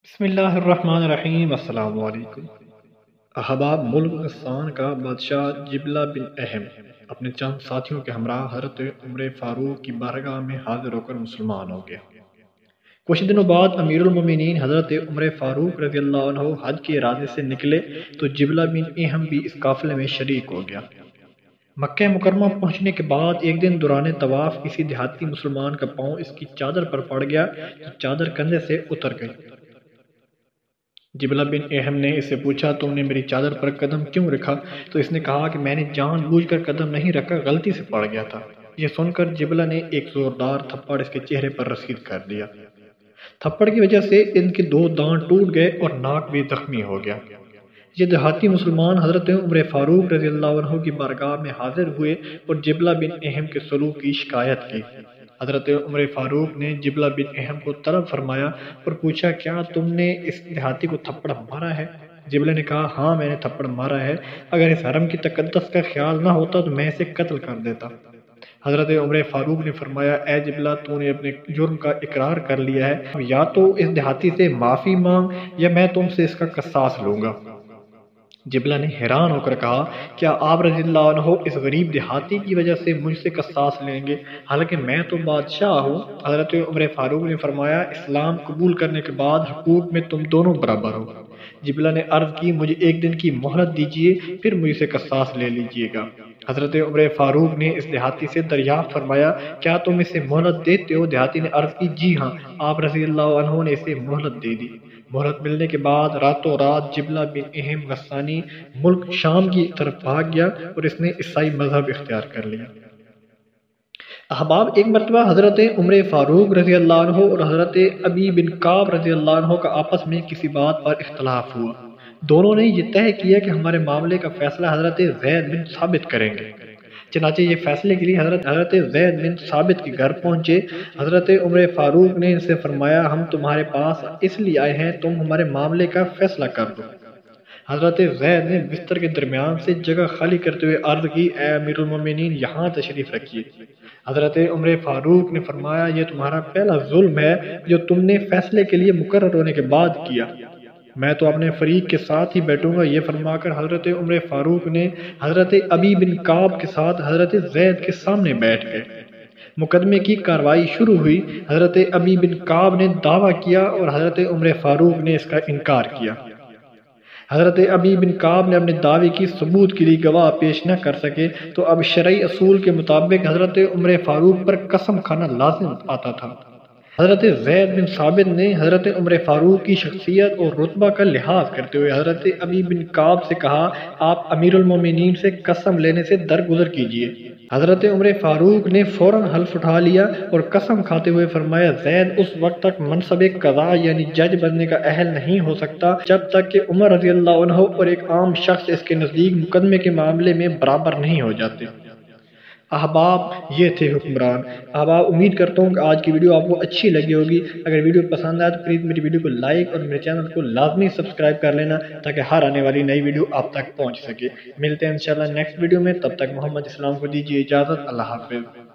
بسم اللہ الرحمن الرحیم۔ السلام علیکم احباب۔ ملک غسان کا بادشاہ جبلہ بن اہم اپنے چند ساتھیوں کے ہمراہ حضرت عمر فاروق کی بارگاہ میں حاضر ہو کر مسلمان ہو گیا۔ کچھ دنوں بعد امیر المومنین حضرت عمر فاروق رضی اللہ عنہ حج کے ارادے سے نکلے تو جبلہ بن اہم بھی اس قافلے میں شریک ہو گیا۔ مکہ مکرمہ پہنچنے کے بعد ایک دن دوران طواف کسی دیہاتی مسلمان کا پاؤں اس کی چادر پر پڑ گیا تو چادر کندھے سے اتر گئی۔ جبلہ بن اہم نے اس سے پوچھا، تم نے میری چادر پر قدم کیوں رکھا؟ تو اس نے کہا کہ میں نے جان بوجھ کر قدم نہیں رکھا، غلطی سے پڑ گیا تھا۔ یہ سن کر جبلہ نے ایک زوردار تھپڑ اس کے چہرے پر رسید کر دیا۔ تھپڑ کی وجہ سے ان کے دو دانت ٹوٹ گئے اور ناک بھی زخمی ہو گیا۔ یہ دیہاتی مسلمان حضرت عمر فاروق رضی اللہ عنہ کی بارگاہ میں حاضر ہوئے اور جبلہ بن اہم کے سلوک کی شکایت کی۔ حضرت عمر فاروق نے جبلہ بن اہم کو طلب فرمایا اور پوچھا، کیا تم نے اس دیہاتی کو تھپڑ مارا ہے؟ جبلہ نے کہا، ہاں میں نے تھپڑ مارا ہے، اگر اس حرم کی تقدس کا خیال نہ ہوتا تو میں اسے قتل کر دیتا۔ حضرت عمر فاروق نے فرمایا، اے جبلہ، تو نے اپنے جرم کا اقرار کر لیا ہے، یا تو اس دیہاتی سے معافی مانگ یا میں تم سے اس کا قصاص لوں گا۔ جبلہ نے حیران ہو کر کہا، کیا آپ رضی اللہ عنہ اس غریب دیہاتی کی وجہ سے مجھ سے قصاص لیں گے، حالانکہ میں تو بادشاہ ہوں؟ حضرت عمر فاروق نے فرمایا، اسلام قبول کرنے کے بعد حقوق میں تم دونوں برابر ہو۔ جبلہ نے عرض کی، مجھے ایک دن کی مہلت دیجیے، پھر مجھ سے قصاص لے لیجیے گا۔ حضرت عمر فاروق نے اس دیہاتی سے دریافت فرمایا، کیا تم اسے مہلت دیتے ہو؟ دیہاتی نے عرض کی، جی ہاں، آپ رضی اللہ عنہ نے اسے مہلت دے دی۔ مہلت ملنے کے بعد راتوں رات جبلہ بن اہم غسانی ملک شام کی طرف بھاگ گیا اور اس نے عیسائی مذہب اختیار کر لیا۔ احباب، ایک مرتبہ حضرت عمر فاروق رضی اللہ عنہ اور حضرت ابی بن کعب رضی اللہ عنہ کا آپس میں کسی بات پر اختلاف ہوا۔ دونوں نے یہ طے کیا کہ ہمارے معاملے کا فیصلہ حضرت زید بن ثابت کریں گے۔ چنانچہ یہ فیصلے کے لیے حضرت زید بن ثابت کے گھر پہنچے۔ حضرت عمر فاروق نے ان سے فرمایا، ہم تمہارے پاس اس لیے آئے ہیں، تم ہمارے معاملے کا فیصلہ کر دو۔ حضرت زید نے بستر کے درمیان سے جگہ خالی کرتے ہوئے عرض کی، اے امیر المومنین، یہاں تشریف رکھیے۔ حضرت عمر فاروق نے فرمایا، یہ تمہارا پہلا ظلم ہے جو تم نے فیصلے کے لیے مقرر ہونے کے بعد کیا۔ میں تو اپنے فریق کے ساتھ ہی بیٹھوں گا۔ یہ فرما کر حضرت عمر فاروق نے حضرت ابی بن کعب کے ساتھ حضرت زید کے سامنے بیٹھ گئے۔ مقدمے کی کارروائی شروع ہوئی۔ حضرت ابی بن کعب نے دعویٰ کیا اور حضرت عمر فاروق نے اس کا انکار کیا۔ حضرت ابی بن کعب نے اپنے دعوے کی ثبوت کے لیے گواہ پیش نہ کر سکے تو اب شرعی اصول کے مطابق حضرت عمر فاروق پر قسم کھانا لازم آتا تھا۔ حضرت زید بن ثابت نے حضرت عمر فاروق کی شخصیت اور رتبہ کا لحاظ کرتے ہوئے حضرت ابی بن کعب سے کہا، آپ امیر المومنین سے قسم لینے سے درگزر کیجیے۔ حضرت عمر فاروق نے فوراً حلف اٹھا لیا اور قسم کھاتے ہوئے فرمایا، زید اس وقت تک منصب قضاء یعنی جج بننے کا اہل نہیں ہو سکتا جب تک کہ عمر رضی اللہ عنہ اور ایک عام شخص اس کے نزدیک مقدمے کے معاملے میں برابر نہیں ہو جاتے۔ احباب، یہ تھے حکمران۔ احباب، امید کرتا ہوں کہ آج کی ویڈیو آپ کو اچھی لگی ہوگی۔ اگر ویڈیو پسند آئے تو پلیز میری ویڈیو کو لائک اور میرے چینل کو لازمی سبسکرائب کر لینا تاکہ ہر آنے والی نئی ویڈیو آپ تک پہنچ سکے۔ ملتے ہیں انشاءاللہ نیکسٹ ویڈیو میں، تب تک محمد اسلام کو دیجیے اجازت۔ اللہ حافظ۔